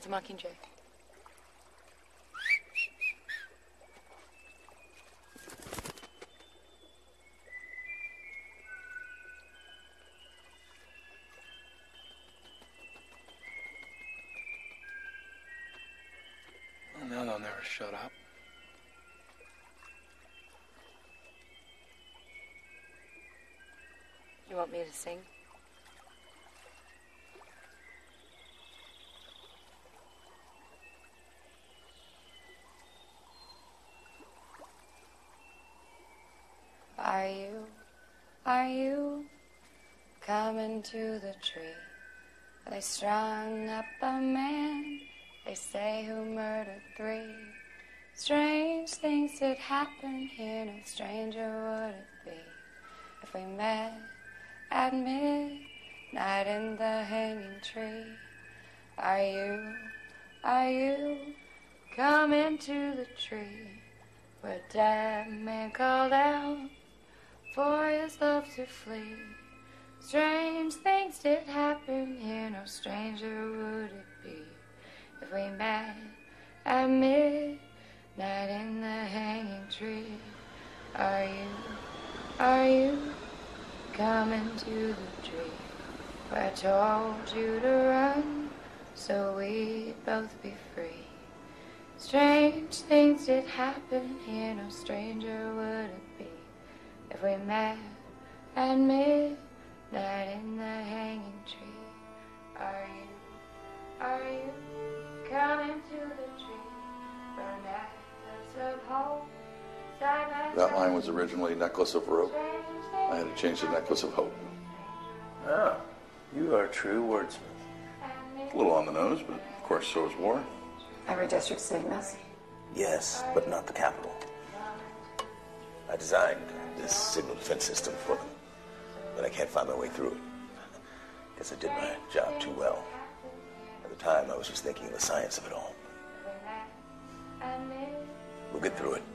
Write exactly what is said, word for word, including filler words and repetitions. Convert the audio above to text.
It's a Mockingjay. Well, now they'll never shut up. You want me to sing? Are you, are you coming to the tree? They strung up a man, they say, who murdered three. Strange things did happen here, no stranger would it be if we met at midnight in the hanging tree. Are you, are you coming to the tree where dead man called out for his love to flee? Strange things did happen here, no stranger would it be if we met at midnight in the hanging tree. Are you, are you coming to the tree where I told you to run so we'd both be free? Strange things did happen here, no stranger would it be if we met at midnight in the hanging tree. Are you, are you coming to the tree where a necklace of hope? That line was originally Necklace of Rope. I had to change to Necklace of Hope. Ah, you are a true wordsmith. A little on the nose, but of course so is war. Every district's a mess. Yes, but not the capital. I designed this signal defense system for them, but I can't find my way through it. Guess I did my job too well. At the time, I was just thinking of the science of it all. We'll get through it.